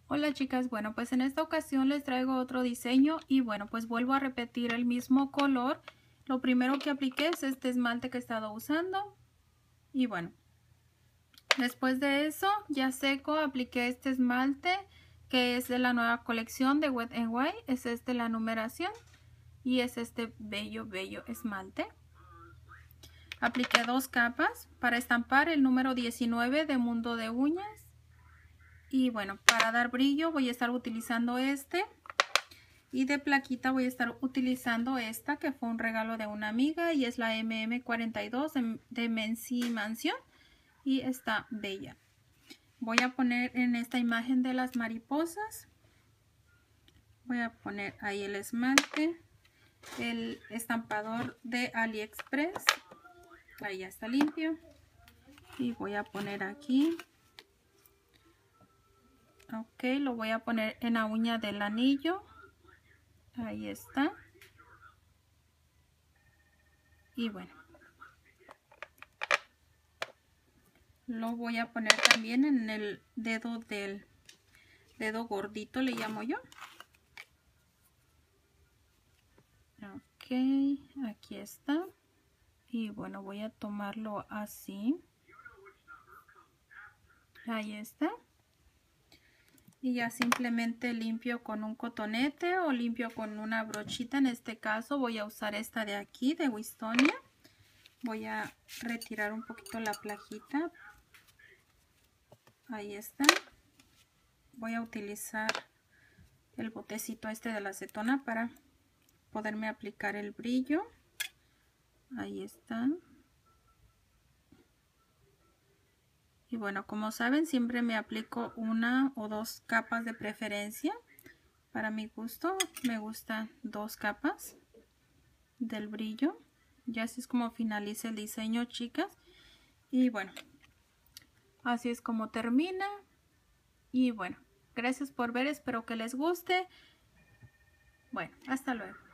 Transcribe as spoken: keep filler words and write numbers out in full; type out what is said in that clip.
Hola chicas, bueno pues en esta ocasión les traigo otro diseño y bueno pues vuelvo a repetir el mismo color. Lo primero que apliqué es este esmalte que he estado usando y bueno, después de eso ya seco apliqué este esmalte que es de la nueva colección de Wet n Wild. Es este la numeración y es este bello bello esmalte. Apliqué dos capas para estampar el número diecinueve de Mundo de Uñas. Y bueno, para dar brillo voy a estar utilizando este. Y de plaquita voy a estar utilizando esta que fue un regalo de una amiga. Y es la M M cuarenta y dos de, de Mency Mansión. Y está bella. Voy a poner en esta imagen de las mariposas. Voy a poner ahí el esmalte. El estampador de AliExpress. Ahí ya está limpio. Y voy a poner aquí. Ok, lo voy a poner en la uña del anillo. Ahí está. Y bueno. Lo voy a poner también en el dedo del dedo gordito, le llamo yo. Ok, aquí está. Y bueno, voy a tomarlo así. Ahí está. Y ya simplemente limpio con un cotonete o limpio con una brochita. En este caso voy a usar esta de aquí, de Wistonia. Voy a retirar un poquito la plajita. Ahí está. Voy a utilizar el botecito este de la acetona para poderme aplicar el brillo. Ahí está. Y bueno, como saben, siempre me aplico una o dos capas de preferencia. Para mi gusto, me gustan dos capas del brillo. Ya así es como finaliza el diseño, chicas. Y bueno, así es como termina. Y bueno, gracias por ver, espero que les guste. Bueno, hasta luego.